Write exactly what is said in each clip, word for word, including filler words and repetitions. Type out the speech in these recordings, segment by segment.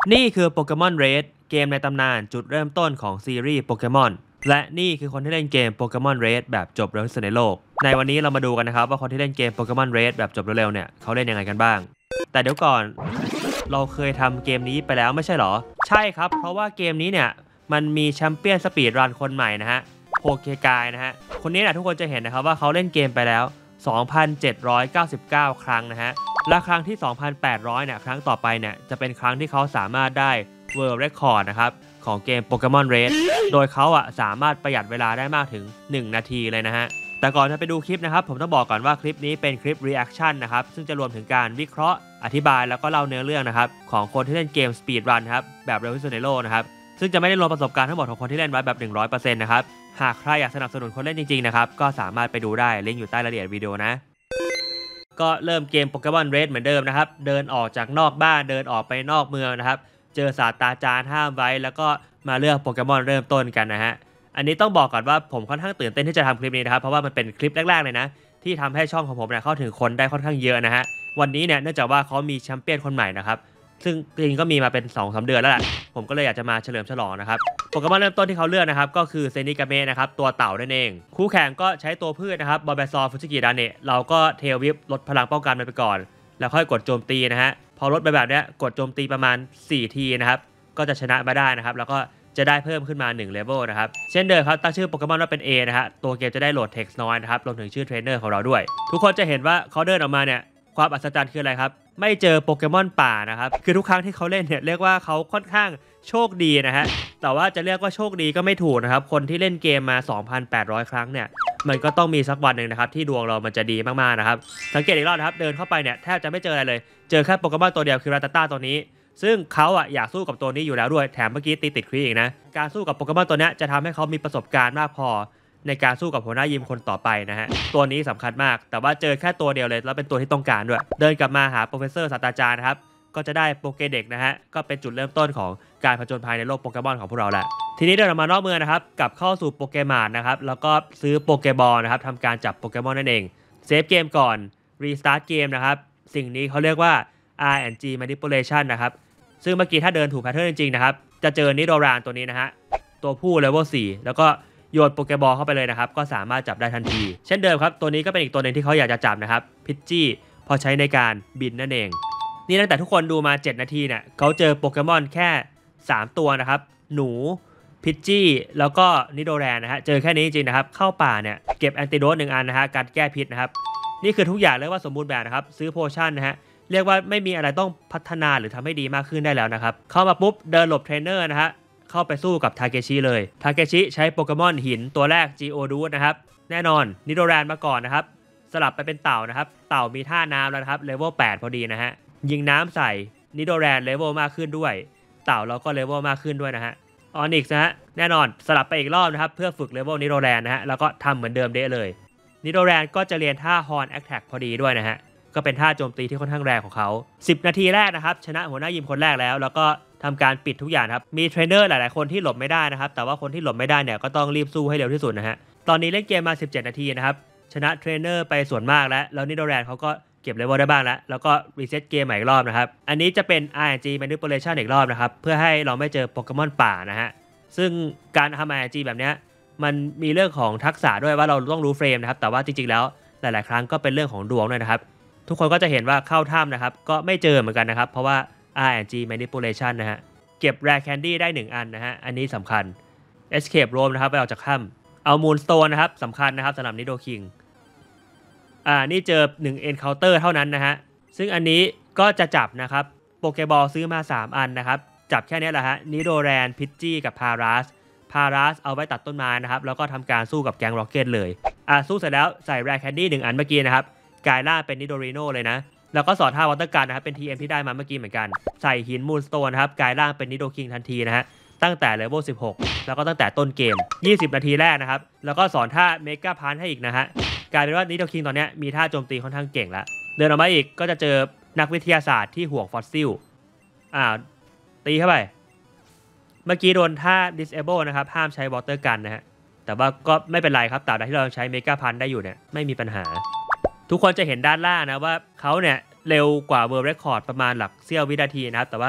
นี่คือโปเกมอนเรดเกมในตำนานจุดเริ่มต้นของซีรีส์โปเกมอนและนี่คือคนที่เล่นเกมโปเกมอนเรดแบบจบเร็วที่สุดในโลกในวันนี้เรามาดูกันนะครับว่าคนที่เล่นเกมโปเกมอนเรดแบบจบเร็วๆเนี่ยเขาเล่นยังไงกันบ้างแต่เดี๋ยวก่อนเราเคยทำเกมนี้ไปแล้วไม่ใช่หรอใช่ครับเพราะว่าเกมนี้เนี่ยมันมีแชมเปี้ยนสปีดรันคนใหม่นะฮะโปเกกายนะฮะคนนี้นะทุกคนจะเห็นนะครับว่าเขาเล่นเกมไปแล้ว สองพันเจ็ดร้อยเก้าสิบเก้า ครั้งนะฮะและครั้งที่ สองพันแปดร้อย เนี่ยครั้งต่อไปเนี่ยจะเป็นครั้งที่เขาสามารถได้ World Record นะครับของเกม Pokemon Red โดยเขาอ่ะสามารถประหยัดเวลาได้มากถึงหนึ่งนาทีเลยนะฮะแต่ก่อนจะไปดูคลิปนะครับผมต้องบอกก่อนว่าคลิปนี้เป็นคลิป reaction นะครับซึ่งจะรวมถึงการวิเคราะห์อธิบายแล้วก็เล่าเนื้อเรื่องนะครับของคนที่เล่นเกม Speed Run ครับแบบเร็วที่สุดในโลกนะครับซึ่งจะไม่ได้รวมประสบการณ์ทั้งหมดของคนที่เล่นไว้แบบ หนึ่งร้อยเปอร์เซ็นต์ นะครับหากใครอยากสนับสนุนคนเล่นจริงๆนะครับก็สามารถไปดูได้ลิงก์อยู่ใต้รายละเอียดวิดีโอนะก็เริ่มเกมโปเกมอนเรดเหมือนเดิมนะครับเดินออกจากนอกบ้านเดินออกไปนอกเมืองนะครับเจอศาสตราจารย์ห้ามไว้แล้วก็มาเลือกโปเกมอนเริ่มต้นกันนะฮะอันนี้ต้องบอกก่อนว่าผมค่อนข้างตื่นเต้นที่จะทำคลิปนี้นะครับเพราะว่ามันเป็นคลิปแรกๆเลยนะที่ทำให้ช่องของผมเนี่ยเข้าถึงคนได้ค่อนข้างเยอะนะฮะวันนี้เนี่ยเนื่องจากว่าเขามีแชมเปี้ยนคนใหม่นะครับซึ่งจริงก็มีมาเป็น สองถึงสาม เดือนแล้วแหละผมก็เลยอยากจะมาเฉลิมฉลองนะครับโปเกมอนเริ่มต้นที่เขาเลือกนะครับก็คือเซนิกาเมะนะครับตัวเต่านั่นเองคู่แข่งก็ใช้ตัวพืชนะครับบอลเบซอร์ฟุจิกิดาเนะเราก็เทลวิปลดพลังป้องกันมันไปก่อนแล้วค่อยกดโจมตีนะฮะพอลดไปแบบนี้กดโจมตีประมาณสี่ทีนะครับก็จะชนะมาได้นะครับแล้วก็จะได้เพิ่มขึ้นมาหนึ่งเลเวลนะครับเช่นเดิมครับตั้งชื่อโปเกมอนว่าเป็น A นะฮะตัวเกมจะได้โหลดเท็กซ์น้อยนะครับรวมถึงชื่อเทรนเนอร์ของเราด้วยทุกคนจะเห็นว่าเขาเดินออกมาเนี่ยความอัศจรรย์คืออะไรครับไม่เจอโปเกมอนป่านะครับคือทุกครั้งที่เขาเล่นเนี่ยเรียกว่าเขาค่อนข้างโชคดีนะฮะแต่ว่าจะเรียกว่าโชคดีก็ไม่ถูกนะครับคนที่เล่นเกมมา สองพันแปดร้อย ครั้งเนี่ยมันก็ต้องมีสักวันหนึ่งนะครับที่ดวงเรามันจะดีมากๆนะครับสังเกตอีกรอบนะครับเดินเข้าไปเนี่ยแทบจะไม่เจออะไรเลยเจอแค่โปเกมอนตัวเดียวคือราตาต้าตัวนี้ซึ่งเขาอ่ะอยากสู้กับตัวนี้อยู่แล้วด้วยแถมเมื่อกี้ตีติดครีอีกนะการสู้กับโปเกมอนตัวนี้จะทำให้เขามีประสบการณ์มากพอในการสู้กับหัวหน้ายิมคนต่อไปนะฮะตัวนี้สำคัญมากแต่ว่าเจอแค่ตัวเดียวเลยแล้วเป็นตัวที่ต้องการด้วยเดินกลับมาหาโปรเฟสเซอร์ศาสตราจารย์นะครับก็จะได้โปเกเด็กนะฮะก็เป็นจุดเริ่มต้นของการผจญภัยในโลกโปเกมอนของพวกเราแหละทีนี้เดินออกมานอกเมืองนะครับกลับเข้าสู่โปเกมอนนะครับแล้วก็ซื้อโปเกบอลนะครับทำการจับโปเกมอนนั่นเองเซฟเกมก่อนรีสตาร์ทเกมนะครับสิ่งนี้เขาเรียกว่า อาร์ แอนด์ จี manipulation นะครับซึ่งเมื่อกี้ถ้าเดินถูกแพทเทิร์นจริงๆนะครับจะเจอนิโดรานตัวนี้นะฮะตัวผู้เลเวลสี่แล้วก็โยนโปเกบอลเข้าไปเลยนะครับก็สามารถจับได้ทันทีเช่นเดิมครับตัวนี้ก็เป็นอีกตัวหนึ่งที่เขาอยากจะจับนะครับพิชจี้พอใช้ในการบินนั่นเองนี่ตั้งแต่ทุกคนดูมาเจ็ดนาทีเนี่ยเขาเจอโปเกมอนแค่สามตัวนะครับหนูพิชจี้แล้วก็นิโดแรนนะฮะเจอแค่นี้จริงๆนะครับเข้าป่าเนี่ยเก็บแอนติโดสหนึ่งอันนะฮะการแก้พิษนะครับนี่คือทุกอย่างเรียกว่าสมบูรณ์แบบนะครับซื้อโพชั่นนะฮะเรียกว่าไม่มีอะไรต้องพัฒนาหรือทำให้ดีมากขึ้นได้แล้วนะครับเข้ามาปุ๊บเดินหลบเทรนเนอร์นะฮะเข้าไปสู้กับทาเกชิเลยทาเกชิใช้โปเกมอนหินตัวแรก จี โอ ดูสนะครับแน่นอนนิโดแรนมาก่อนนะครับสลับไปเป็นเต่านะครับเต่ามีท่าน้ำแล้วนะครับเลเวลแปดพอดีนะฮะยิงน้ำใส่นิโดแรนเลเวลมากขึ้นด้วยเต่าเราก็เลเวลมากขึ้นด้วยนะฮะออนิกส์นะฮะแน่นอนสลับไปอีกรอบนะครับเพื่อฝึกเลเวลนิโดแรนนะฮะแล้วก็ทำเหมือนเดิมเดะเลยนิโดแรนก็จะเรียนท่าฮอร์นแอคแท็กพอดีด้วยนะฮะก็เป็นท่าโจมตีที่ค่อนข้างแรงของเขาสิบนาทีแรกนะครับชนะหัวหน้ายิมคนแรกแล้วแล้วก็ทำการปิดทุกอย่างครับมีเทรนเนอร์หลายๆคนที่หลบไม่ได้นะครับแต่ว่าคนที่หลบไม่ได้เนี่ยก็ต้องรีบสู้ให้เร็วที่สุดนะฮะตอนนี้เล่นเกมมาสิบเจ็ดนาทีนะครับชนะเทรนเนอร์ไปส่วนมากแล้วแล้วนิโดแรนเขาก็เก็บเลเวลได้บ้างแล้วแล้วก็รีเซ็ตเกมใหม่อีกรอบนะครับอันนี้จะเป็น อาร์ แอนด์ จี manipulation อีกรอบนะครับเพื่อให้เราไม่เจอโปเกมอนป่านะฮะซึ่งการทำ อาร์ แอนด์ จี แบบนี้มันมีเรื่องของทักษะด้วยว่าเราต้องรู้เฟรมนะครับแต่ว่าจริงๆแล้วหลายๆครั้งก็เป็นเรื่องของดวงด้วยนะครับทุกคนก็จะเห็นว่าเข้าถ้ำนะครับก็ไม่เจอเหมือนกันนะครับเพราะว่า อาร์ แอนด์ จี manipulation นะฮะเก็บ rare candy ได้หนึ่งอันนะฮะอันนี้สำคัญ escape room นะครับไปออกจากถ้ำเอา moonstone นะครับสำคัญนะครับสำหรับนิโดคิงอ่านี่เจอหนึ่ง encounter เท่านั้นนะฮะซึ่งอันนี้ก็จะจับนะครับโปเกบอลซื้อมาสามอันนะครับจับแค่นี้แหละฮะนิโดแรนพิชจี้กับพาราสพาราสเอาไว้ตัดต้นไม้นะครับแล้วก็ทำการสู้กับแก๊งร็อกเก็ตเลยอ่าสู้เสร็จแล้วใส่ rare candy หนึ่งอันเมื่อกี้นะครับกลายร่างเป็นนิโดริโนเลยนะแล้วก็สอนท่าวอเตอร์กันนะครับเป็น ที เอ็ม ที่ได้มาเมื่อกี้เหมือนกันใส่หินมูนสโตนครับกลายร่างเป็นนิโดคิงทันทีนะฮะตั้งแต่เลเวลสิบหกแล้วก็ตั้งแต่ต้นเกมยี่สิบนาทีแรกนะครับแล้วก็สอนท่าเมกาพันให้อีกนะฮะกลายเป็นว่านิโดคิงตอนนี้มีท่าโจมตีค่อนข้างเก่งแล้วเดินออกมาอีกก็จะเจอนักวิทยาศาสตร์ที่ห่วงฟอสซิลอ่าตีเข้าไปเมื่อกี้โดนท่า disable นะครับห้ามใช้วอเตอร์กันนะฮะแต่ว่าก็ไม่เป็นไรครับตราบใดที่เราใช้เมกาพันได้อยู่เนี่ยไม่มีปัญหาทุกคนจะเห็นด้านล่างนะว่าเขาเนี่ยเร็วกว่า World Record ประมาณหลักเสี้ยววินาทีนะครับแต่ว่า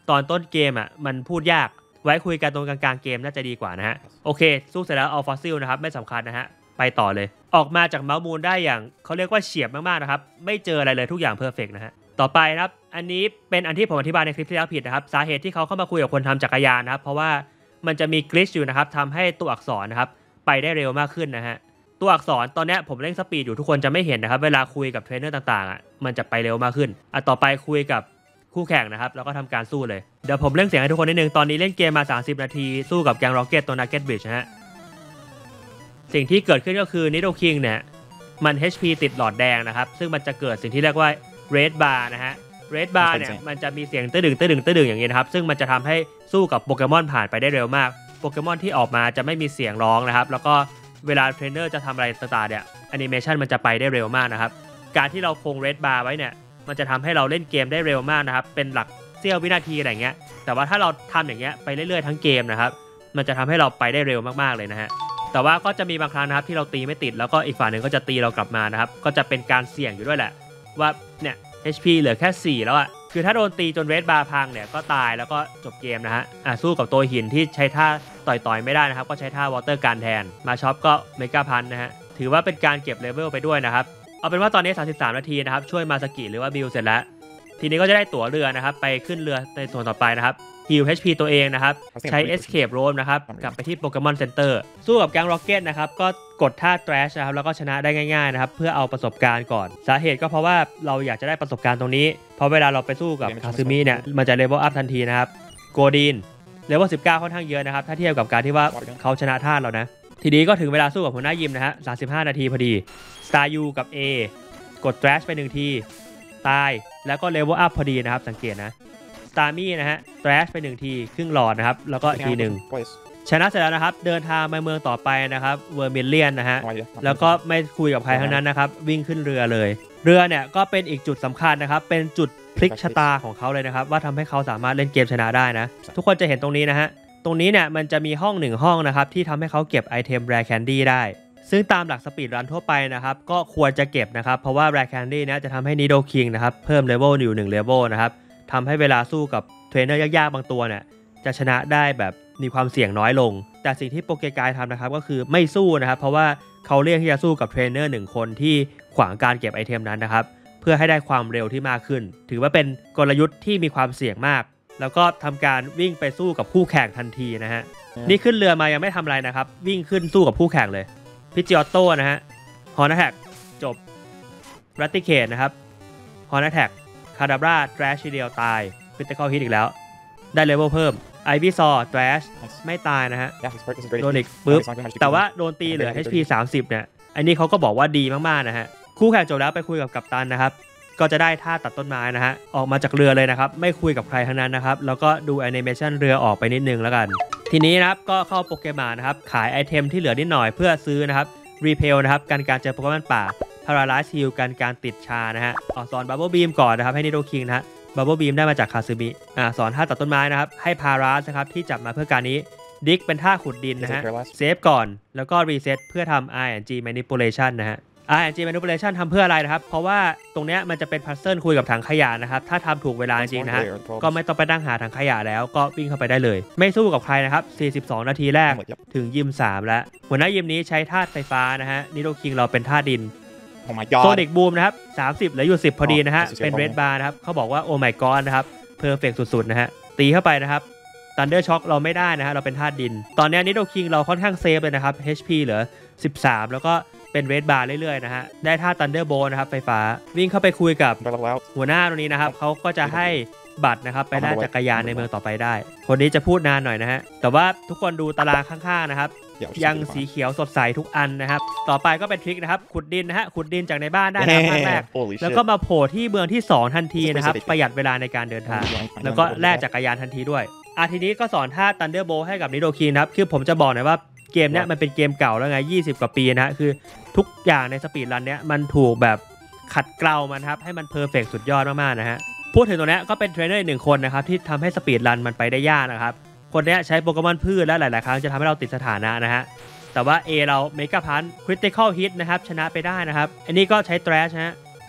ตอนต้นเกมอ่ะมันพูดยากไว้คุยกันตรงกลางๆเกมน่าจะดีกว่านะฮะโอเคสู้เสร็จแล้วเอาฟอสซิลนะครับไม่สำคัญนะฮะไปต่อเลยออกมาจากเมาส์มูนได้อย่างเขาเรียกว่าเฉียบมากๆนะครับไม่เจออะไรเลยทุกอย่างเพอร์เฟกต์นะฮะต่อไปนะครับอันนี้เป็นอันที่ผมอธิบายในคลิปที่แล้วผิดนะครับสาเหตุที่เขาเข้ามาคุยกับคนทำจักรยานนะครับเพราะว่ามันจะมีกลิชอยู่นะครับทำให้ตัวอักษรนะครับไปได้เร็วมากขึ้นนะฮะตัวอักษรตอนนี้ผมเร่งสปีดอยู่ทุกคนจะไม่เห็นนะครับเวลาคุยกับเทรนเนอร์ต่างๆอ่ะมันจะไปเร็วมากขึ้นอ่ะต่อไปคุยกับคู่แข่งนะครับแล้วก็ทำการสู้เลยเดี๋ยวผมเร่งเสียงให้ทุกคนนิดนึงตอนนี้เล่นเกมมาสามสิบนาทีสู้กับแกงร็อกเก็ตตัวนักเก็ตบริดจ์นะฮะสิ่งที่เกิดขึ้นก็คือนิโดคิงเนี่ยมัน เอช พี ติดหลอดแดงนะครับซึ่งมันจะเกิดสิ่งที่เรียกว่า Red Bar นะฮะ Red Bar เนี่ยมันจะมีเสียงตื้อดึงตื้อดึงตื้อดึงอย่างนี้นะครับซึ่งมันจะทำให้สู้กับโปเกมอนผ่านไปได้เร็วมากโปเกมอนที่ออกมาจะไม่มีเสียงร้องนะครับแล้วก็เวลาเทรนเนอร์จะทำอะไรต่างๆเนี่ยแอนิเมชันมันจะไปได้เร็วมากนะครับการที่เราคง Red Bar ไว้เนี่ยมันจะทำให้เราเล่นเกมได้เร็วมากนะครับเป็นหลักเสี้ยววินาทีอะไรเงี้ยแต่ว่าถ้าเราทำอย่างเงี้ยไปเรื่อยๆทั้งเกมนะครับมันจะทำให้เราไปได้เร็วมากๆเลยนะฮะแต่ว่าก็จะมีบางครั้งนะครับที่เราตีไม่ติดแล้วก็อีกฝ่ายหนึ่งก็จะตีเรากลับมานะครับก็จะเป็นการเสี่ยงอยู่ด้วยแหละว่าเนี่ย เอช พี เหลือแค่สี่แล้วอะคือถ้าโดนตีจนเรดบาร์พังเนี่ยก็ตายแล้วก็จบเกมนะฮะอ่ะสู้กับตัวหินที่ใช้ท่าต่อยๆไม่ได้นะครับก็ใช้ท่าวอเตอร์การแทนมาช็อปก็เมกาพันนะฮะถือว่าเป็นการเก็บเลเวลไปด้วยนะครับเอาเป็นว่าตอนนี้สามสิบสามนาทีนะครับช่วยมาสกิหรือว่าบิลเสร็จแล้วทีนี้ก็จะได้ตั๋วเรือนะครับไปขึ้นเรือในส่วนต่อไปนะครับฮิล เอช พี ตัวเองนะครับใช้ Escape Rope นะครับกลับไปที่โปเกมอนเซ็นเตอร์สู้กับแก๊ง Rocket นะครับก็กดท่า Thrash นะครับแล้วก็ชนะได้ง่ายๆนะครับเพื่อเอาประสบการณ์ก่อนสาเหตุก็เพราะว่าเราอยากจะได้ประสบการณ์ตรงนี้เพราะเวลาเราไปสู้กับคาซึมิเนี่ยมันจะเลเวลอัพทันทีนะครับโกดีนเลเวลสิบเก้าค่อนข้างเยอะนะครับถ้าเทียบกับการที่ว่าเขาชนะท่าเรานะทีนี้ก็ถึงเวลาสู้กับหัวหน้ายิมนะฮะสามสิบห้านาทีพอดี Star U กับ A กด Thrash ไปหนึ่งทีตายแล้วก็เลเวลอัพพอดีนะครับสังเกตนะสตาร์มี่นะฮะ Thrash ไปหนึ่งทีครึ่งหลอดนะครับแล้วก็อีกทีหนึ่งชนะเสร็จแล้วนะครับเดินทางไปเมืองต่อไปนะครับเวอร์มิลเลียนนะฮะแล้วก็ไม่คุยกับใครทั้งนั้นนะครับวิ่งขึ้นเรือเลยเรือเนี่ยก็เป็นอีกจุดสำคัญนะครับเป็นจุดพลิกชะตาของเขาเลยนะครับว่าทำให้เขาสามารถเล่นเกมชนะได้นะทุกคนจะเห็นตรงนี้นะฮะตรงนี้เนี่ยมันจะมีห้องหนึ่งห้องนะครับที่ทำให้เขาเก็บไอเทมแรร์แคนดี้ได้ซึ่งตามหลักสปีดรันทั่วไปนะครับก็ควรจะเก็บนะครับเพราะว่าแรร์แคนดี้เนี่ยจะทำให้นิโดคิงนะครับเพิ่มเลเวลอยู่หนึ่งเลเวลนะครับทำให้เวลาสู้กับเทรนเนอร์ยากๆบางตัวเนี่ยจะชนะได้แบบมีความเสี่ยงน้อยลงแต่สิ่งที่โปเกกายทำนะครับก็คือไม่สู้นะครับเพราะว่าเขาเลือกที่จะสู้กับเทรนเนอร์หนึ่งคนที่ขวางการเก็บไอเทมนั้นนะครับเพื่อให้ได้ความเร็วที่มากขึ้นถือว่าเป็นกลยุทธ์ที่มีความเสี่ยงมากแล้วก็ทำการวิ่งไปสู้กับคู่แข่งทันทีนะฮะนี่ขึ้นเรือมายังไม่ทำอะไรนะครับวิ่งขึ้นสู้กับคู่แข่งเลยพิจิออโต้นะฮะฮอนแท็กจบรัตติเคทนะครับฮอนแท็กคาดาบราแทรชทีเดียวตายพิติคอลฮิตอีกแล้วได้เลเวลเพิ่มไอวีซอแทรชไม่ตายนะฮะโดนอีกปึ๊บแต่ว่าโดนตีเหลือ เอช พี สามสิบเนี่ยอันนี้เขาก็บอกว่าดีมากๆนะฮะคู่แข่งจบแล้วไปคุยกับกัปตันนะครับก็จะได้ท่าตัดต้นไม้นะฮะออกมาจากเรือเลยนะครับไม่คุยกับใครทั้งนั้นนะครับแล้วก็ดูแอนิเมชันเรือออกไปนิดนึงแล้วกันทีนี้นะครับก็เข้าโปเกมอนนะครับขายไอเทมที่เหลือนิดหน่อยเพื่อซื้อนะครับรีเพลนะครับการการเจอโปเกมอนป่าพาราไลซ์ฮิลการการติดชานะฮะออกสอนบับเบิลบีมก่อนนะครับให้นิโดคิงนะฮะบับเบิลบีมได้มาจากคาซึมิอ่าสอนท่าตัดต้นไม้นะครับให้พาราสนะครับที่จับมาเพื่อการนี้ดิกเป็นท่าขุดดินนะฮะเซฟก่อนแล้วก็รีเซ็ตเพื่อทำ อาร์ แอนด์ จี manipulation นะฮะ อาร์ แอนด์ จี manipulation ทำเพื่ออะไรนะครับเพราะว่าตรงเนี้ยมันจะเป็นพัซเซิลคุยกับถังขยะนะครับถ้าทำถูกเวลาจริงนะฮะก็ไม่ต้องไปนั่งหาถังขยะแล้วก็วิ่งเข้าไปได้เลยไม่สู้กับใครนะครับสี่สิบสองนาทีแรกถึงยิมสามแล้วหัวหน้ายิมนี้ใช้ธาตุไฟฟ้านะฮะนิโดคิงเราเป็นธาตุดินโซนิกบูมนะครับสามสิบเหลืออยู่สิบพอดีนะฮะเป็นเรดบาร์นะครับเขาบอกว่าโอไมกอนนะครับเพอร์เฟกต์สุดๆนะฮะตีเข้าไปนะครับทันเดอร์ช็อคเราไม่ได้นะฮะเราเป็นธาตุดินตอนนี้นิโดคิงเราค่อนข้างเซฟเลยนะครับ เอช พี เหลือสิบสามแล้วก็เป็นเรดบาร์เรื่อยๆนะฮะได้ท่าทันเดอร์โบนะครับไฟฟ้าวิ่งเข้าไปคุยกับหัวหน้าตรงนี้นะครับเขาก็จะให้บัตรนะครับไปได้จักรยานในเมืองต่อไปได้คนนี้จะพูดนานหน่อยนะฮะแต่ว่าทุกคนดูตารางข้างๆนะครับยังสีเขียวสดใสทุกอันนะครับต่อไปก็เป็นทริคนะครับขุดดินนะฮะขุดดินจากในบ้านได้นะภาคแรกแล้วก็มาโผล่ที่เมืองที่สองทันทีนะครับประหยัดเวลาในการเดินทางแล้วก็แลกจักรยานทันทีด้วยอาทีนี้ก็สอนท่า Thunderbolt ให้กับนิโดคิงนะครับคือผมจะบอกหน่อยว่าเกมเนี้ยมันเป็นเกมเก่าแล้วไงยี่สิบกว่าปีนะฮะคือทุกอย่างในสปีดรันเนี้ยมันถูกแบบขัดเกลามันครับให้มันเพอร์เฟกต์สุดยอดมากๆนะฮะพูดถึงตรงนี้ก็เป็นเทรนเนอร์หนึ่งคนนะครับที่ทำให้สปีดรันมันไปได้ยากนะครับคนนี้ใช้โปเกมอนพืชและหลายๆครั้งจะทำให้เราติดสถานะนะฮะแต่ว่า A เราเมกาพันคริติคอลฮิตนะครับชนะไปได้นะครับอันนี้ก็ใช้ Thrash ฮะ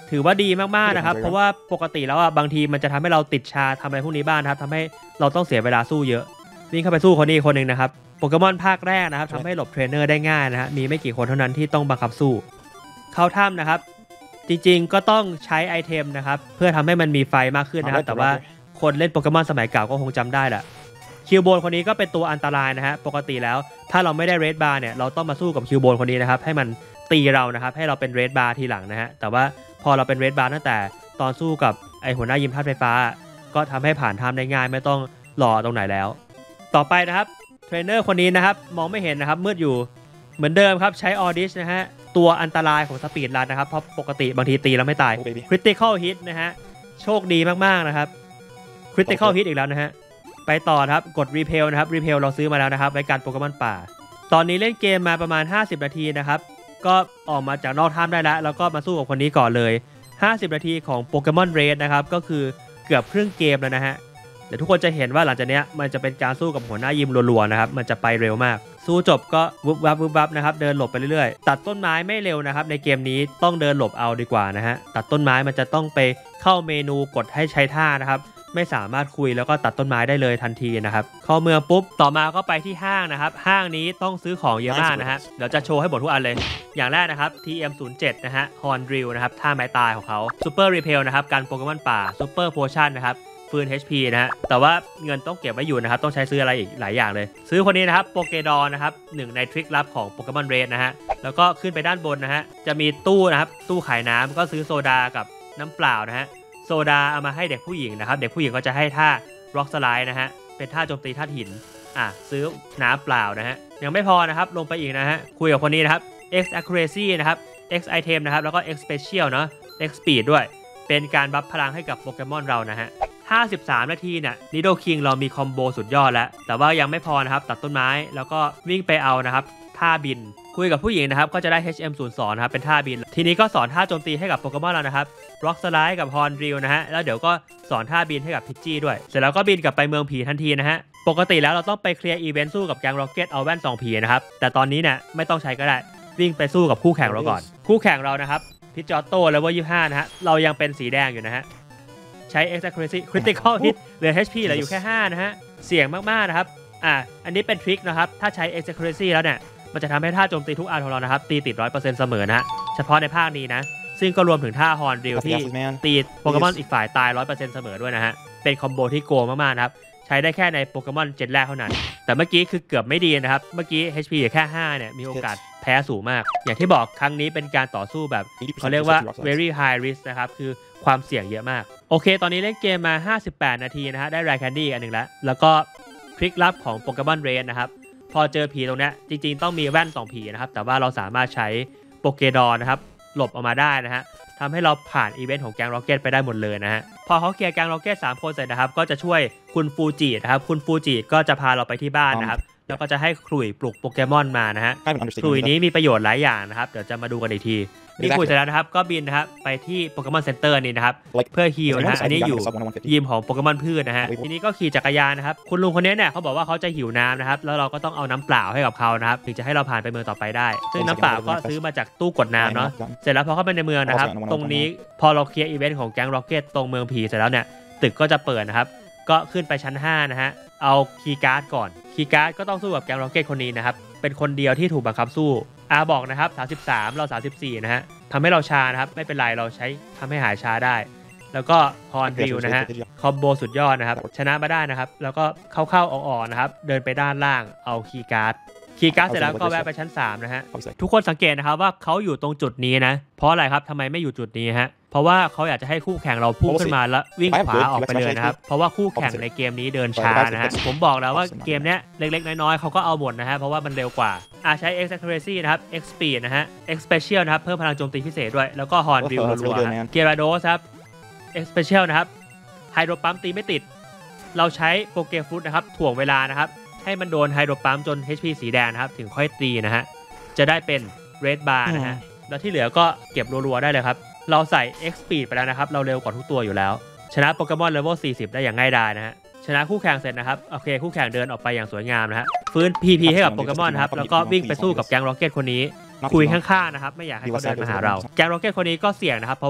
ถือว่าดีมากๆนะครับเพราะว่าปกติแล้วอ่ะบางทีมันจะทำให้เราติดชาทำอะไรพวกนี้บ้างนะครับทำให้เราต้องเสียเวลาสู้เยอะวิ่งเข้าไปสู้คนนี้คนหนึ่งนะครับโปเกมอนภาคแรกนะครับทำให้หลบเทรนเนอร์ได้ง่ายนะฮะมีไม่กี่คนเท่านั้นที่ต้องบังคับสู้เข้าถ้ำนะครับจริงๆก็ต้องใช้ไอเทมนะครับเพื่อทำให้มันมีไฟมากขึ้นนะครับแต่ว่าคนเล่นโปเกมอนสมัยเก่าก็คงจำได้แหละคิวโบนคนนี้ก็เป็นตัวอันตรายนะฮะปกติแล้วถ้าเราไม่ได้เรดบาร์เนี่ยเราต้องมาสู้กับคิวโบนคนนี้นะครับให้มันตีเรานะครับให้เราเป็นเรดบาร์ทีหลังนะฮะแต่ว่าพอเราเป็นเรดบาร์ตั้งแต่ตอนสู้กับไอหัวหน้ายิมธาตุไฟฟ้าก็ทำให้ผ่านทำได้ง่ายไม่ต้องรอตรงไหนแล้วต่อไปนะครับเทรนเนอร์คนนี้นะครับมองไม่เห็นนะครับมืดอยู่เหมือนเดิมครับใช้ออดิชนะฮะตัวอันตรายของสปีดรันนะครับเพราะปกติบางทีตีแล้วไม่ตายคริติคอลฮิตนะฮะโชคดีมากๆนะครับคริติคอลฮิตอีกแล้วนะฮะไปต่อครับกดรีเพลนะครับรีเพลเราซื้อมาแล้วนะครับไว้การโปเกมอนป่าตอนนี้เล่นเกมมาประมาณห้าสิบนาทีนะครับก็ออกมาจากนอกถ้ำได้แล้วแล้วก็มาสู้กับคนนี้ก่อนเลยห้าสิบนาทีของโปเกมอนเรดนะครับก็คือเกือบครึ่งเกมแล้วนะฮะเดี๋ยวทุกคนจะเห็นว่าหลังจากนี้มันจะเป็นการสู้กับหัวหน้ายิมรัวๆนะครับมันจะไปเร็วมากสู้จบก็วุบวับวุบวับนะครับเดินหลบไปเรื่อยๆตัดต้นไม้ไม่เร็วนะครับในเกมนี้ต้องเดินหลบเอาดีกว่านะฮะตัดต้นไม้มันจะต้องไปเข้าเมนูกดให้ใช้ท่านะครับไม่สามารถคุยแล้วก็ตัดต้นไม้ได้เลยทันทีนะครับเข้าเมืองปุ๊บต่อมาก็ไปที่ห้างนะครับห้างนี้ต้องซื้อของเยอะมากนะฮะเดี๋ยวจะโชว์ให้หมดทุกอันเลยอย่างแรกนะครับ ที เอ็ม ศูนย์ เจ็ด นะฮะฮอนดริลนะครับท่าไม้ตายของเขาซูเปอร์รีเพลนะครับการโปเกมอนป่าซูเปอร์โพชั่นนะครับฟืน เอช พี นะฮะแต่ว่าเงินต้องเก็บไว้อยู่นะครับต้องใช้ซื้ออะไรอีกหลายอย่างเลยซื้อคนนี้นะครับโปเกดอนนะครับหนึ่งในทริคลับของโปเกมอนเรดนะฮะแล้วก็ขึ้นไปด้านบนนะฮะจะมีตู้นะครับตู้ขายน้ำก็ซื้อโซดากับน้ำเปล่านะฮะโซดาเอามาให้เด็กผู้หญิงนะครับเด็กผู้หญิงก็จะให้ท่าร็อกสไลด์นะฮะเป็นท่าโจมตีท่าหินอ่ะซื้อน้ำเปล่านะฮะยังไม่พอนะครับลงไปอีกนะฮะคุยกับคนนี้นะครับ X accuracy นะครับ X item นะครับแล้วก็ X special เนาะ X speed ด้วยเป็นการบัฟพลังให้กับโปเกมอนเรานะฮะห้าสิบสามนาทีเนี่ยนิโดคิงเรามีคอมโบสุดยอดแล้วแต่ว่ายังไม่พอนะครับตัดต้นไม้แล้วก็วิ่งไปเอานะครับท่าบินคุยกับผู้หญิงนะครับก็จะได้ เอช เอ็ม ศูนย์ สอง นะครับเป็นท่าบินทีนี้ก็สอนท่าโจมตีให้กับโปเกมอนเรานะครับร็อกสไลด์กับฮอนดริลนะฮะแล้วเดี๋ยวก็สอนท่าบินให้กับพิชจี้ด้วยเสร็จแล้วก็บินกลับไปเมืองผีทันทีนะฮะปกติแล้วเราต้องไปเคลียร์อีเวนต์สู้กับแก๊งร็อกเก็ตเอาแว่นสองผีนะครับแต่ตอนนี้เนี่ยไม่ต้องใช้ก็ได้วิ่งไปสู้กับคู่แข่งเราก่อนคู่แข่งเรานะครับพิจอตโต้เลเวลยี่สิบห้านะฮะเรายังเป็นสีแดงอยู่นะฮะใช้ X accuracy critical hit เหลือ เอช พี เหลืออยู่แค่ห้านะฮะเสี่ยงมากๆนะครับอ่ะอันนี้เป็นทริคนะครับถ้าใช้ X accuracy แล้วเนี่ยมันจะทำให้ท่าโจมตีทุกอันของเรานะครับตีติด ร้อยเปอร์เซ็นต์ เสมอนะฮะเฉพาะในภาคนี้นะซึ่งก็รวมถึงท่าฮอนดริลที่ตีโปเกมอนอีกฝ่ายตาย ร้อยเปอร์เซ็นต์ เสมอด้วยนะฮะเป็นคอมโบที่โกงมากๆนะครับใช้ได้แค่ในโปเกมอนเจนแรกเท่านั้นแต่เมื่อกี้คือเกือบไม่ดีนะครับเมื่อกี้ เอช พี แค่ห้าเนี่ยมีโอกาสแพ้สูงมากอย่างที่บอกครั้งนี้เป็นการต่อสู้แบบเขาเรียกว่า very high risk นะครับคือความเสี่ยงเยอะมากโอเคตอนนี้เล่นเกมมาห้าสิบแปดนาทีนะฮะได้ไรแคนดี้อันหนึ่งแล้วแล้วก็ทริคลับของโปเกมอนเรดนะครับพอเจอผีตรงนี้จริงๆต้องมีแว่นสองผีนะครับแต่ว่าเราสามารถใช้โปเกดอนนะครับหลบออกมาได้นะฮะทำให้เราผ่านอีเวนต์ของแก๊งร็อกเก็ตไปได้หมดเลยนะฮะพอเขาเคลียร์แก๊งร็อกเก็ตสามคนเสร็จนะครับก็จะช่วยคุณฟูจินะครับคุณฟูจิก็จะพาเราไปที่บ้านนะครับแล้วก็จะให้ขลุ่ยปลุกโปเกมอนมานะฮะขลุ่ยนี้มีประโยชน์หลายอย่างนะครับเดี๋ยวจะมาดูกันอีกทีนี่คุยเสร็จแล้วนะครับก็บินนะครับไปที่โปเกมอนเซ็นเตอร์นี่นะครับเพื่อฮีลนะฮะอันนี้อยู่ยิมของโปเกมอนพืชนะฮะทีนี้ก็ขี่จักรยานนะครับคุณลุงคนนี้เนี่ยเขาบอกว่าเขาจะหิวน้ำนะครับแล้วเราก็ต้องเอาน้ำเปล่าให้กับเขานะครับถึงจะให้เราผ่านไปเมืองต่อไปได้ซึ่งน้ำเปล่าก็ซื้อมาจากตู้กดน้ำเนาะเสร็จแล้วพอเข้าไปในเมืองนะครับตรงนี้พอเราเคลียร์อีเวนต์ของแก๊งร็อกเก็ตตรงเมืองผีเสร็จแล้วเนี่ยตึกก็จะเปิดนะครับก็ขึ้นไปชั้นห้านะฮะเอาคีย์การ์ดก่อนคีย์การ์ดก็ต้องสู้กับแก๊งร็อกเก็ตคนนี้นะครับเป็นคนเดียวที่ถูกบังคับสู้อาบอกนะครับสามสิบสามเราสามสิบสี่นะฮะทำให้เราชานะครับไม่เป็นไรเราใช้ทำให้หายชาได้แล้วก็ฮอนดริลนะฮะคอมโบสุดยอดนะครับชนะมาได้นะครับแล้วก็เข้าๆออกๆนะครับเดินไปด้านล่างเอาคีย์การ์ดคีย์การ์ดเสร็จแล้วก็แวะไปชั้นสามนะฮะทุกคนสังเกตนะครับว่าเขาอยู่ตรงจุดนี้นะเพราะอะไรครับทำไมไม่อยู่จุดนี้ฮะเพราะว่าเขาอยากจะให้คู่แข่งเราพุ่งขึ้นมาแล้ววิ่งขวาออกไปเลยนะครับเพราะว่าคู่แข่งในเกมนี้เดินช้านะฮะผมบอกแล้วว่าเกมนี้เล็กๆน้อยๆเขาก็เอาหมดนะฮะเพราะว่ามันเร็วกว่าอ่าใช้ X accuracy นะครับ X speed นะฮะ X special นะครับเพิ่มพลังโจมตีพิเศษด้วยแล้วก็ Horn Drill รัวๆเกียร์โดสครับ X special นะครับไฮโดรปั๊มตีไม่ติดเราใช้โปเกฟุตนะครับถ่วงเวลานะครับให้มันโดนไฮโดรปั๊มจน เอช พี สีแดงนะครับถึงค่อยตีนะฮะจะได้เป็น Red Bar นะฮะแล้วที่เหลือก็เก็บรัวๆได้เลยครับเราใส่ X speed ไปแล้วนะครับเราเร็วกว่าทุกตัวอยู่แล้วชนะโปเกมอนเลเวลสี่สิบได้อย่างง่ายดายนะฮะชนะคู่แข่งเสร็จนะครับโอเคคู่แข่งเดินออกไปอย่างสวยงามนะฮะฟื้น พี พี ให้กับโปเกมอนครับแล้วก็วิ่งไปสู้กับแก๊งร็อกเก็ตคนนี้คุยข้างๆนะครับไม่อยากให้เขาเดินมาหาเราแก๊งร็อกเก็ตคนนี้ก็เสี่ยงนะครับเพราะว่า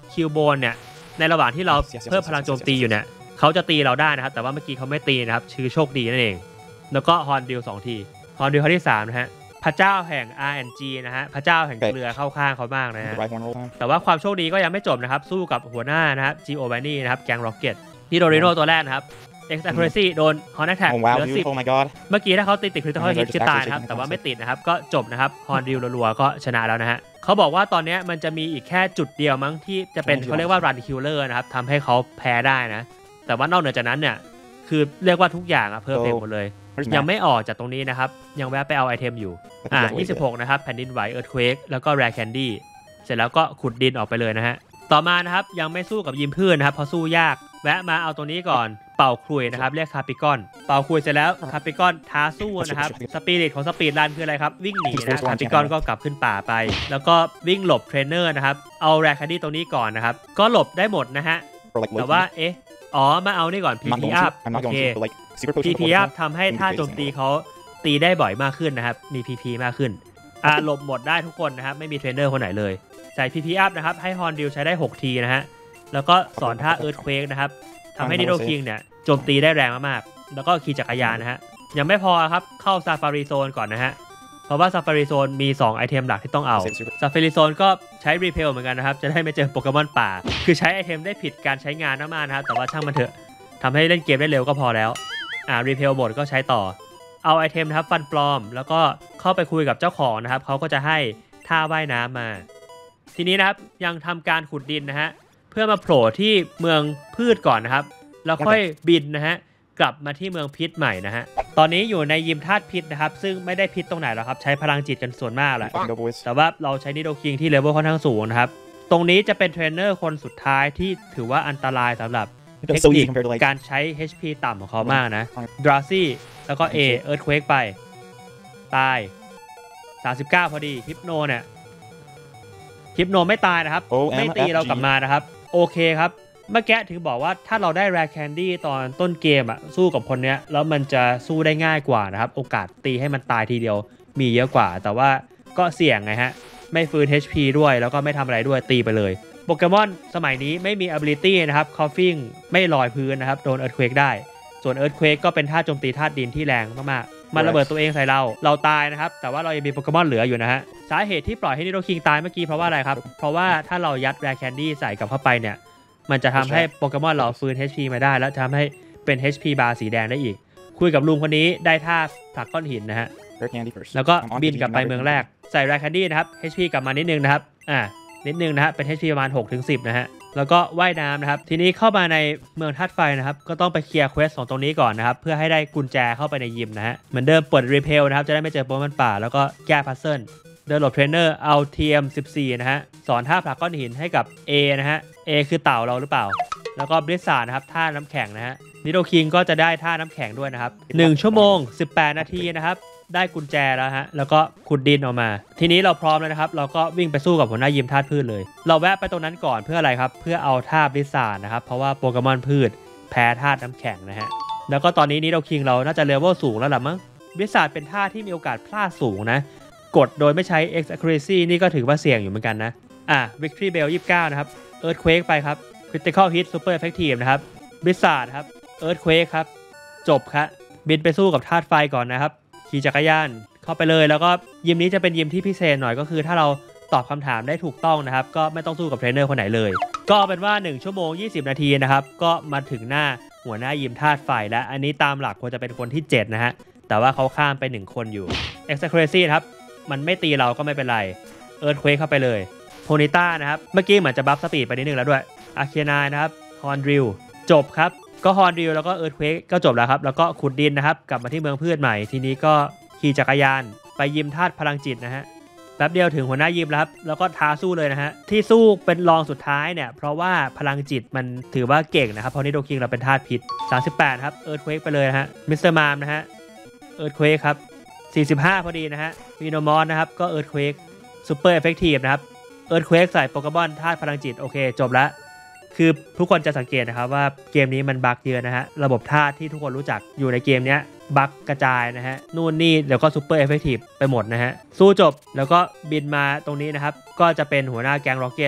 คิวโบนเนี่ยในระหว่างที่เราเพิ่มพลังโจมตีอยู่เนี่ยเขาจะตีเราได้นะครับแต่ว่าเมื่อกี้เขาไม่ตีนะครับชื่อโชคดีนั่นเองแล้วก็ฮอนดิลสองทีฮอนดิลข้อที่สามนะฮะพระเจ้าแห่ง อาร์ แอนด์ จี นะฮะพระเจ้าแห่งเกลือเข้าข้างเขามากนะฮะแต่ว่าความโชคดีก็ยังไม่จบนะครับสู้กับหัวหน้านะครับจีโอแบนนี่นะครับแกงร็อกเก็ตที่โดริโนตัวแรกนะครับเอ็กซ์ accuracy โดนฮอนแอทแทคเหลือสิบเมื่อกี้ถ้าเขาติดติดคริติคอลฮิตจะตายนะครับแต่ว่าไม่ติดนะครับก็จบนะครับฮอนดิลรัวๆก็ชนะแล้วนะฮะเขาบอกว่าตอนนี้มันจะมีอีกแค่จุดเดียวมั้งที่จะเป็นเขาเรียกว่า run killer นะครับทำให้เขาแพ้ได้นะแต่ว่านอกเหนือจากนั้นเนี่ยคือเรียกว่าทุกอย่างอะเพอร์เฟคหมดเลยยังไม่ออกจากตรงนี้นะครับยังแวะไปเอาไอเทมอยู่อ่ายี่สิบหกนะครับแผ่นดินไหวเอิร์ธเควกแล้วก็แรร์แคนดี้เสร็จแล้วก็ขุดดินออกไปเลยนะฮะต่อมานะครับยังไม่สู้กับยิมพืชนะครับเพราะสู้ยากแวะมาเอาตัวนี้ก่อนเป่าคลุยนะครับเรียกคาปิกอนเป่าคลุยเสร็จแล้วคาปิกอนท้าสู้นะครับสปิริตของสปีดรันคืออะไรครับวิ่งหนีนะคาปิกอนก็กลับขึ้นป่าไปแล้วก็วิ่งหลบเทรนเนอร์นะครับเอาแรร์แคนดี้ตรงนี้ก่อนนะครับก็หลบได้หมดนะฮะแต่ว่าเอ๊ะอ๋อมาเอานี่ก่อน พี พี up โอเค พี พี up ทำให้ท่าโจมตีเขาตีได้บ่อยมากขึ้นนะครับมี พี พี มากขึ้นอ่าหลบหมดได้ทุกคนนะครับไม่มีเทรนเนอร์คนไหนเลยใส่ พี พี up นะครับให้ฮอนดิลใช้ได้หกทีนะฮะแล้วก็สอนท่าเอิร์ธเควกนะครับทำให้นิโดคิงเนี่ยโจมตีได้แรงมากๆแล้วก็ขี่จักรยานนะฮะยังไม่พอครับเข้าซาฟารีโซนก่อนนะฮะเพราะว่าซาฟารีโซนมีสองไอเทมหลักที่ต้องเอาซาฟารีโซนก็ใช้รีเพลเหมือนกันนะครับจะได้ไม่เจอโปเกมอนป่าคือใช้ไอเทมได้ผิดการใช้งานมากๆนะครับแต่ว่าช่างมันเถอะทำให้เล่นเกมได้เร็วก็พอแล้วอ่ารีเพลหมดก็ใช้ต่อเอาไอเทมนะครับฟันปลอมแล้วก็เข้าไปคุยกับเจ้าของนะครับเขาก็จะให้ท่าว่ายน้ำมาทีนี้นะครับยังทำการขุดดินนะฮะเพื่อมาโผล่ที่เมืองพืชก่อนนะครับแล้วค่อยบินนะฮะกลับมาที่เมืองพิษใหม่นะฮะตอนนี้อยู่ในยิมธาตุพิษนะครับซึ่งไม่ได้พิษตรงไหนหรอกครับใช้พลังจิตกันส่วนมากแหละแต่ว่าเราใช้นิโดคิงที่เลเวลค่อนข้างสูงนะครับตรงนี้จะเป็นเทรนเนอร์คนสุดท้ายที่ถือว่าอันตรายสำหรับเทคนิคการใช้ เอช พี ต่ำของเขามากนะดราซี่แล้วก็ A เอิร์ธเควกไปตายสามสิบเก้าพอดีฮิปโนเนี่ยฮิปโนไม่ตายนะครับไม่ตีเรากลับมานะครับโอเคครับเมื่อกี้ถึงบอกว่าถ้าเราได้แรร์แคนดี้ตอนต้นเกมอะสู้กับคนเนี้ยแล้วมันจะสู้ได้ง่ายกว่านะครับโอกาสตีให้มันตายทีเดียวมีเยอะกว่าแต่ว่าก็เสี่ยงไงฮะไม่ฟื้น เอช พี ด้วยแล้วก็ไม่ทำอะไรด้วยตีไปเลยโปเกมอนสมัยนี้ไม่มี ability นะครับคอฟฟิ้งไม่ลอยพื้นนะครับโดน Earthquake ได้ส่วน Earthquake ก็เป็นท่าโจมตีธาตุดินที่แรงมากๆมันระเบิดตัวเองใส่เราเราตายนะครับแต่ว่าเรายังมีโปเกมอนเหลืออยู่นะฮะสาเหตุที่ปล่อยให้นิโดคิงตายเมื่อกี้เพราะว่าอะไรครับเพราะว่าถ้าเรายัดแรร์แคนดี้ใส่กลับเข้าไปเนี่ยมันจะทำให้โปเกมอนเราฟื้น เอช พี มาได้แล้วทำให้เป็น เอช พี บาร์สีแดงได้อีกคุยกับลุงคนนี้ได้ท่าผลักก้อนหินนะฮะแล้วก็บินกลับไปเมืองแรกใส่แรร์แคนดี้นะครับ เอช พี กลับมานิดนึงนะครับอ่านิดนึงนะฮะเป็น เอช พี ประมาณ หกถึงสิบ นะฮะแล้วก็ว่ายน้ำนะครับทีนี้เข้ามาในเมืองธาตุไฟนะครับก็ต้องไปเคลียร์เควสของตรงนี้ก่อนนะครับเพื่อให้ได้กุญแจเข้าไปในยิมนะฮะเหมือนเดิมเปิดรีเพลนะครับจะได้ไม่เจอโปเกมอนป่าแล้วก็แก้พัซเซิลเดินหลบเทรนเนอร์เอา ที เอ็ม สิบสี่ นะฮะสอนท่าผลักก้อนหินให้กับ A นะฮะ A คือเต่าเราหรือเปล่าแล้วก็บริษัทนะครับท่าน้ำแข็งนะฮะนิโดคิงก็จะได้ท่าน้ำแข็งด้วยนะครับหนึ่งชั่วโมงสิบแปดนาทีนะครับได้กุญแจแล้วฮะแล้วก็ขุดดินออกมาทีนี้เราพร้อมแล้วนะครับเราก็วิ่งไปสู้กับหัวหน้ายิมธาตุพืชเลยเราแวะไปตรงนั้นก่อนเพื่ออะไรครับเพื่อเอาท่าบริษัทนะครับเพราะว่าโปเกมอนพืชแพ้ธาตุน้ำแข็งนะฮะแล้วก็ตอนนี้นิโดคิงเราน่าจะเลเวลสูงแล้วล่ะมั้งบริษัทเป็นท่าที่มีโอกาสพลาดสูงนะกดโดยไม่ใช้ X accuracy นี่ก็ถือว่าเสี่ยงอยู่เหมือนกันนะอ่ะ Victory Bell ยี่สิบเก้านะครับ Earthquake ไปครับ Critical Hit Super Effective นะครับบริษัทครับ Earthquake ครับจบครับบินไปสู้กับธาตุไฟก่อนนะครับขี่จักรยานเข้าไปเลยแล้วก็ยิมนี้จะเป็นยิมที่พิเศษหน่อยก็คือถ้าเราตอบคำถามได้ถูกต้องนะครับก็ไม่ต้องสู้กับเทรนเนอร์คนไหนเลยก็เอาเป็นว่าหนึ่งชั่วโมงยี่สิบนาทีนะครับก็มาถึงหน้าหัวหน้ายิมธาตุไฟแล้วอันนี้ตามหลักควรจะเป็นคนที่เจ็ดนะฮะแต่ว่าเขาข้ามไปหนึ่งคนอยู่ X accuracy ครับมันไม่ตีเราก็ไม่เป็นไร Earthquake เข้าไปเลยโพนิต้านะครับเมื่อกี้เหมือนจะบัฟสปีดไปนิดนึงแล้วด้วยอาร์เคนายนะครับฮอนดริลจบครับก็ฮอนดริลแล้วก็เอิร์ธเควกก็จบแล้วครับแล้วก็ขุดดินนะครับกลับมาที่เมืองพืชใหม่ทีนี้ก็ขี่จักรยานไปยิมธาตุพลังจิตนะฮะแป๊บเดียวถึงหัวหน้ายิมแล้วครับแล้วก็ท้าสู้เลยนะฮะที่สู้เป็นรองสุดท้ายเนี่ยเพราะว่าพลังจิตมันถือว่าเก่งนะครับเพราะนิโดคิงเราเป็นธาตุพิษสามสิบแปดครับเอิร์ธเควกไปเลยนะฮะมิสเตอร์มามนะฮะเอิร์ธเควกครับสี่สิบห้าพอดีนะฮะวีโนมอสนะครับก็เอิร์ธเควกซูเปอร์เอฟเฟกตีฟนะครับเอิร์ธเควกใส่โปเกมอนธาตุพลังจิตโอเคจบแล้วคือทุกคนจะสังเกตนะครับว่าเกมนี้มันบั๊กเยอะนะฮะระบบธาตุที่ทุกคนรู้จักอยู่ในเกมนี้บั๊กกระจายนะฮะนู่นนี่เดี๋ยวก็ซูเปอร์เอฟเฟกตีฟไปหมดนะฮะสู้จบแล้วก็บินมาตรงนี้นะครับก็จะเป็นหัวหน้าแก๊งร็อกเก็ตท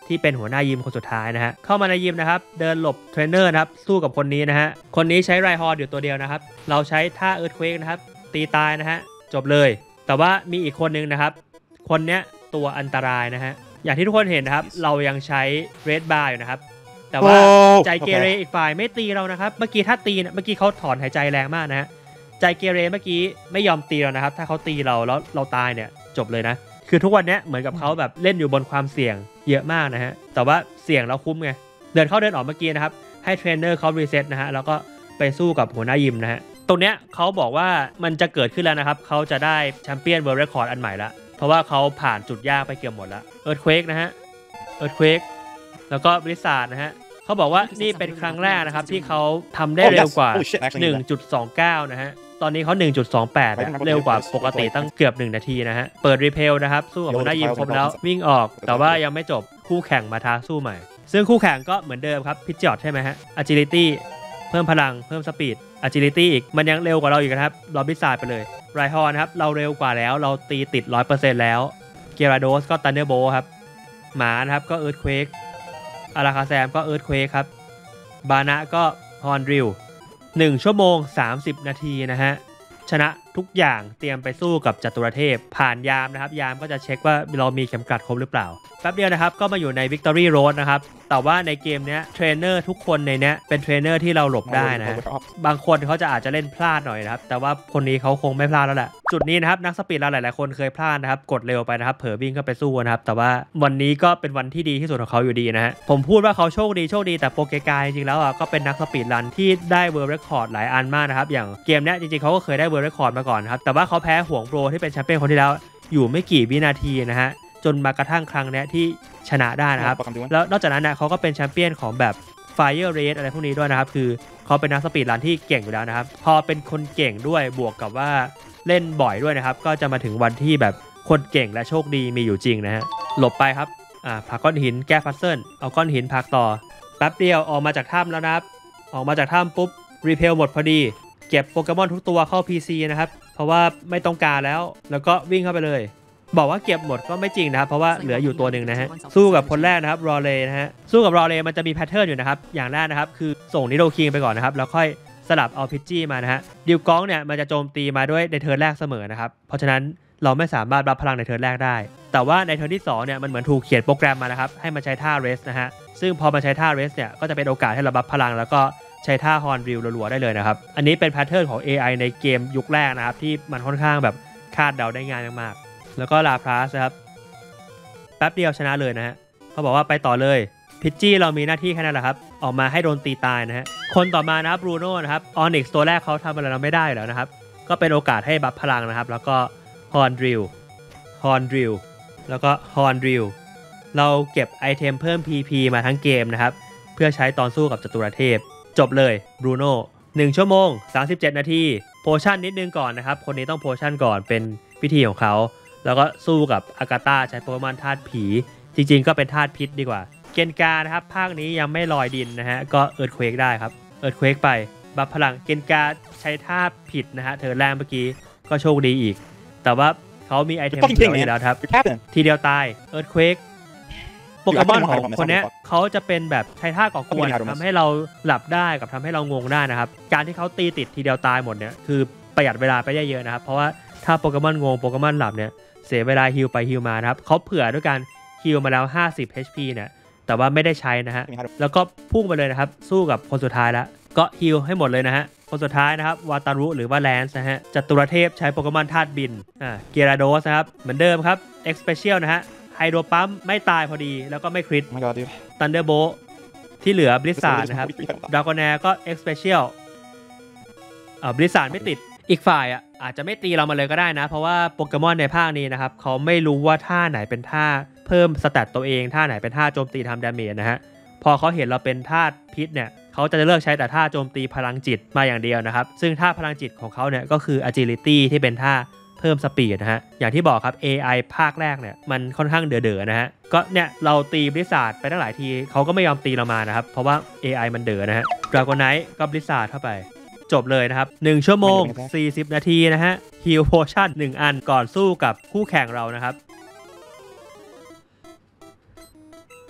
ที่เป็นหัวหน้ายิมคนสุดท้ายนะฮะเข้ามาในยิมนะครับเดินหลบเทรนเนอร์นะครับสู้กับคนนี้นะฮะคนนี้ใช้ไรฮอร์อยู่ตัวเดียวนะครับเราใช้ท่าเอิร์ธเควกนะครับตีตายนะฮะจบเลยแต่ว่ามีอีกคนนึงนะครับคนเนี้ยตัวอันตรายนะฮะอย่างที่ทุกคนเห็นนะครับเรายังใช้เรดบาร์อยู่นะครับแต่ว่าใจเกเรอีกฝ่ายไม่ตีเรานะครับเมื่อกี้ถ้าตีเมื่อกี้เขาถอนหายใจแรงมากนะฮะใจเกเรเมื่อกี้ไม่ยอมตีเรานะครับถ้าเขาตีเราแล้วเราตายเนี่ยจบเลยนะคือทุกวันนี้เหมือนกับเขาแบบเล่นอยู่บนความเสี่ยงเยอะมากนะฮะแต่ว่าเสี่ยงแล้วคุ้มไงเดินเข้าเดินออกเมื่อกี้นะครับให้เทรนเนอร์เขารีเซ็ตนะฮะแล้วก็ไปสู้กับหัวหน้ายิมนะฮะตรงเนี้ยเขาบอกว่ามันจะเกิดขึ้นแล้วนะครับเขาจะได้แชมเปี้ยนเวิลด์เรคคอร์ดอันใหม่ละเพราะว่าเขาผ่านจุดยากไปเกือบหมดแล้วเอิร์ธเควกนะฮะเอิร์ธเควกแล้วก็บริษัทนะฮะเขาบอกว่านี่เป็นครั้งแรกนะครับที่เขาทำได้เร็วกว่า หนึ่งจุดสองเก้า นะฮะตอนนี้เขา หนึ่งจุดสองแปด นะเร็วกว่าปกติตั้งเกือบหนึ่งนาทีนะฮะเปิดรีเพลนะครับสู้กับหัวหน้ายิมครบแล้ววิ่งออกแต่ว่ายังไม่จบคู่แข่งมาท้าสู้ใหม่ซึ่งคู่แข่งก็เหมือนเดิมครับพิจอดใช่ไหมฮะ agility เพิ่มพลังเพิ่มสปีด agility อีกมันยังเร็วกว่าเราอีกนะครับเราบิสซาร์ไปเลยไรฮอนครับเราเร็วกว่าแล้วเราตีติด ร้อยเปอร์เซ็นต์ แล้วเกราโดสก็ Thunderbolt ครับหมานะครับก็ Earthquake อาราคาแซมก็ Earthquake ครับบานะก็ฮอนริวหนึ่งชั่วโมงสามสิบนาทีนะฮะชนะทุกอย่างเตรียมไปสู้กับจตุรเทพผ่านยามนะครับยามก็จะเช็คว่าเรามีเข็มกลัดครบหรือเปล่าแป๊บเดียวนะครับก็มาอยู่ใน Victory Road นะครับแต่ว่าในเกมนี้เทรนเนอร์ทุกคนในนี้เป็นเทรนเนอร์ที่เราหลบได้นะบางคนเขาจะอาจจะเล่นพลาดหน่อยนะครับแต่ว่าคนนี้เขาคงไม่พลาดแล้วแหละจุดนี้นะครับนักสปีดเราหลายๆคนเคยพลาดนะครับกดเร็วไปนะครับเผลอวิ่งเข้าไปสู้นะครับแต่ว่าวันนี้ก็เป็นวันที่ดีที่สุดของเขาอยู่ดีนะฮะผมพูดว่าเขาโชคดีโชคดีแต่โปรเกกายจริงๆแล้วอ่ะก็เป็นนักสปีดรันที่ได้เวิลด์เรคคอร์ดหลายอันมากนะครับอย่างเกมนี้จริงๆเขาก็เคยได้เวิลด์เรคคอร์ดมาก่อนครับแต่ว่าเขาแพ้ห่วงโปรที่เป็นแชมเปี้ยนคนที่แล้วอยู่ไม่กี่วินาทีนะฮะจนมากระทั่งครั้งนี้ที่ชนะได้นะครับแล้วนอกจากนั้นนะเขาก็เป็นแชมเปี้ยนของแบบ Fire Race อะไรพวกนี้ด้วยนะครับคือเขาเป็นนักสปีดรันที่เก่งอยู่แล้วนะครับพอเป็นคนเก่งด้วยบวกกับว่าเล่นบ่อยด้วยนะครับก็จะมาถึงวันที่แบบคนเก่งและโชคดีมีอยู่จริงนะฮะหลบไปครับอ่าผลักก้อนหินแก้พัซเซิลเอาก้อนหินผลักต่อแป๊บเดียวออกมาจากถ้ำแล้วนะครับออกมาจากถ้ำปุ๊บรีเพลหมดพอดีเก็บโปเกมอนทุกตัวเข้า พี ซี นะครับเพราะว่าไม่ต้องการแล้วแล้วก็วิ่งเข้าไปเลยบอกว่าเก็บหมดก็ไม่จริงนะครับเพราะว่าเหลืออยู่ตัวหนึ่งนะฮะสู้กับคนแรกนะครับรอเลนะฮะสู้กับรอเลมันจะมีแพทเทิร์นอยู่นะครับอย่างแรกนะครับคือส่งนิโดคิงไปก่อนนะครับแล้วค่อยสลับเอาพิจจี้มานะฮะดิวกองเนี่ยมันจะโจมตีมาด้วยในเทิร์นแรกเสมอนะครับเพราะฉะนั้นเราไม่สามารถรับพลังในเทิร์นแรกได้แต่ว่าในเทิร์นที่สองเนี่ยมันเหมือนถูกเขียนโปรแกรมมานะครับให้มันใช้ท่าเรสนะฮะซึ่งพอมันใช้ท่าเรสเนี่ยก็จะเป็นโอกาสให้เรารับพลังแล้วก็ใช้ท่าฮอนริวรัวๆได้เลยนะครับอันนี้เป็นแพทเทิร์นของ เอ ไอ ในเกมยุคแรกนะครับที่มันค่อนข้างแบบคาดเดาได้ง่ายมากๆแล้วก็ลาพลาสนะครับแป๊บเดียวชนะเลยนะฮะเขาบอกว่าไปต่อเลยพิจจี้เรามีหน้าที่แค่นั้นแหละครับออกมาให้โดนตีตายนะฮะคนต่อมานะครับบรูโน่นะครับออนิกซ์ตัวแรกเขาทำอะไรเราไม่ได้แล้วนะครับก็เป็นโอกาสให้บัฟพลังนะครับแล้วก็ฮอนริวฮอนริวแล้วก็ฮอนริวเราเก็บไอเทมเพิ่ม พี พี มาทั้งเกมนะครับเพื่อใช้ตอนสู้กับจตุรเทพจบเลยบรูโน่หนึ่งชั่วโมงสามสิบเจ็ดนาทีโพชั่นนิดนึงก่อนนะครับคนนี้ต้องโพชั่นก่อนเป็นพิธีของเขาแล้วก็สู้กับอากาตาใช้โปเกมอนธาตุผีจริงๆก็เป็นธาตุพิษดีกว่าเกนกานะครับภาคนี้ยังไม่ลอยดินนะฮะก็เอิร์ธเควกได้ครับเอิร์ธเควกไปบัฟพลังเกนกาใช้ท่าผิดนะฮะเธอแรงเมื่อกี้ก็โชคดีอีกแต่ว่าเขามีไอเทมเดียวอยู่แล้วครับทีเดียวตายเอิร์ธเควกโปเกมอนของคนนี้เขาจะเป็นแบบใช้ท่าก่อกวนทำให้เราหลับได้กับทำให้เรางงได้นะครับการที่เขาตีติดทีเดียวตายหมดเนี่ยคือประหยัดเวลาไปได้เยอะนะครับเพราะว่าถ้าโปเกมอนงงโปเกมอนหลับเนี่ยเสียเวลาฮีลไปฮีลมานะครับเขาเผื่อด้วยการฮีลมาแล้วห้าสิบ เอช พี เนี่ยแต่ว่าไม่ได้ใช้นะฮะแล้วก็พุ่งไปเลยนะครับสู้กับคนสุดท้ายแล้วก็ฮีลให้หมดเลยนะฮะคนสุดท้ายนะครับวาตารุหรือว่าแลนซ์นะฮะจตุรเทพใช้โปเกมอนธาตุบินอ่าเกียราโดสนะครับเหมือนเดิมครับเอ็กซ์เพเชียลนะฮะไฮโดรปั๊มไม่ตายพอดีแล้วก็ไม่คริตทันเดอร์โบที่เหลือบลิสซาร์ดนะครับดราโกแนร์ก็เอ็กซ์เพเชียลอ่าบลิสซาร์ดไม่ติดอีกฝ่ายอ่ะอาจจะไม่ตีเรามาเลยก็ได้นะเพราะว่าโปเกมอนในภาคนี้นะครับเขาไม่รู้ว่าท่าไหนเป็นท่าเพิ่มสแตตตัวเองท่าไหนเป็นท่าโจมตีทำดาเมจนะฮะพอเขาเห็นเราเป็นท่าพิษเนี่ยเขาจะเลือกใช้แต่ท่าโจมตีพลังจิตมาอย่างเดียวนะครับซึ่งท่าพลังจิตของเขาเนี่ยก็คือ agility ที่เป็นท่าเพิ่มสปีดนะฮะอย่างที่บอกครับ เอ ไอ ภาคแรกเนี่ยมันค่อนข้างเด๋อๆนะฮะก็เนี่ยเราตีบริษัทไปตั้งหลายทีเขาก็ไม่ยอมตีเรามานะครับเพราะว่า เอ ไอ มันเด๋อนะฮะดราโกไนท์ก็บริษัทเข้าไปจบเลยนะครับหนึ่งชั่วโมงสี่สิบนาทีนะฮะฮีลโพชั่นหนึ่งอันก่อนสู้กับคู่แข่งเรานะครับ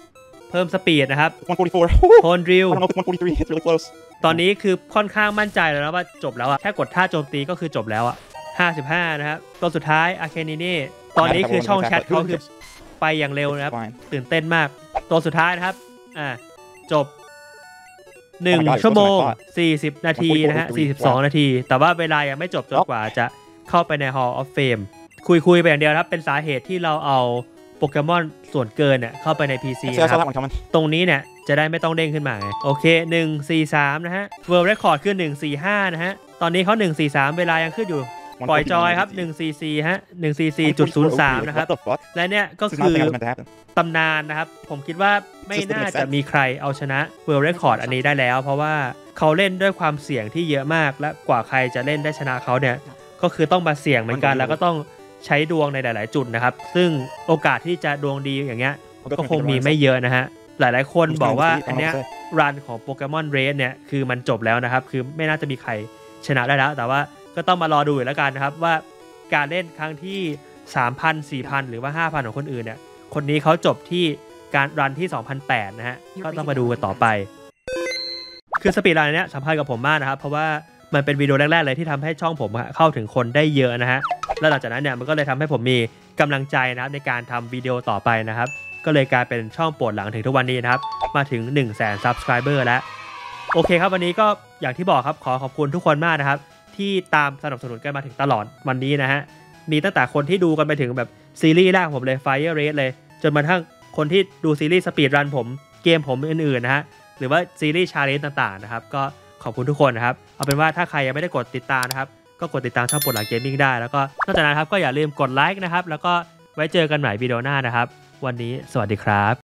เพิ่มสปีดนะครับ one forty-four โทนดริล I don't know if it's one forty-three it's really close ตอนนี้คือค่อนข้างมั่นใจแล้วนะว่าจบแล้วอะแค่กดท่าโจมตีก็คือจบแล้วอะห้าสิบห้านะครับตัวสุดท้ายอาเคนิเน่ตอนนี้คือช่องแชทเขาคือไปอย่างเร็วนะครับตื่นเต้นมากตัวสุดท้ายนะครับอ่าจบหนึ่งชั่วโมงสี่สิบนาทีนะฮะสี่สิบสองนาทีแต่ว่าเวลายังไม่จบจนกว่าจะเข้าไปใน Hall of Fame คุยคุยไปอย่างเดียวครับเป็นสาเหตุที่เราเอาโปเกมอนส่วนเกินเนี่ยเข้าไปใน พี ซี นะครับตรงนี้เนี่ยจะได้ไม่ต้องเด้งขึ้นมาไงโอเคหนึ่งสี่สามนะฮะ World Record คือหนึ่งสี่ห้านะฮะตอนนี้เขาหนึ่งสี่สามเวลายังขึ้นอยู่ปล่อยจอยครับหนึ่งสี่สี่ฮะ หนึ่งสี่สี่จุดศูนย์สาม นะครับและเนี่ยก็คือตำนานนะครับผมคิดว่าไม่น่าจะมีใครเอาชนะ World Record อันนี้ได้แล้วเพราะว่าเขาเล่นด้วยความเสี่ยงที่เยอะมากและกว่าใครจะเล่นได้ชนะเขาเนี่ยก็คือต้องมาเสี่ยงเหมือนกันแล้วก็ต้องใช้ดวงในหลายๆจุดนะครับซึ่งโอกาสที่จะดวงดีอย่างเงี้ยก็คงมีไม่เยอะนะฮะหลายๆคนบอกว่าอันเนี้ยรันของโปเกมอนเรดเนี่ยคือมันจบแล้วนะครับคือไม่น่าจะมีใครชนะได้แล้วแต่ว่าก็ต้องมารอดูแล้วกันนะครับว่าการเล่นครั้งที่ สามพัน สี่พัน หรือว่า ห้าพัน ของคนอื่นเนี่ยคนนี้เขาจบที่การรันที่ สองพันแปด นะฮะก็ต้องมาดูกันต่อไปคือสปีดรันเนี้ยสำคัญกับผมมากนะครับเพราะว่ามันเป็นวิดีโอแรกๆเลยที่ทำให้ช่องผมเข้าถึงคนได้เยอะนะฮะแล้วหลังจากนั้นเนี่ยมันก็เลยทำให้ผมมีกำลังใจนะครับในการทำวิดีโอต่อไปนะครับก็เลยกลายเป็นช่องโปรดหลังถึงทุกวันนี้นะครับมาถึง หนึ่งแสน Subscriber แล้วโอเคครับวันนี้ก็อย่างที่บอกครับขอขอบคุณทุกคนมากนะครับที่ตามสนับสนุนกันมาถึงตลอดวันนี้นะฮะมีตั้งแต่คนที่ดูกันไปถึงแบบซีรีส์แรกผมเลย Fire Red เลยจนมาทั้งคนที่ดูซีรีส์ Speed Run ผมเกมผมอื่นๆนะฮะหรือว่าซีรีส์ Challenge ต่างๆนะครับก็ขอบคุณทุกคนนะครับเอาเป็นว่าถ้าใครยังไม่ได้กดติดตามนะครับก็กดติดตามช่องปวดหลังเกมมิ่งได้แล้วก็นอกจากนั้นครับก็อย่าลืมกดไลค์นะครับแล้วก็ไว้เจอกันใหม่วิดีโอหน้านะครับวันนี้สวัสดีครับ